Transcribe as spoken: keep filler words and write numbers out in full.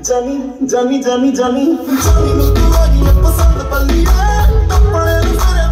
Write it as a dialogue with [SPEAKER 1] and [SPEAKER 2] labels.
[SPEAKER 1] जानी जानी जानी जानी जानी नु तू आनी पसंद पल्ली है अपने सारे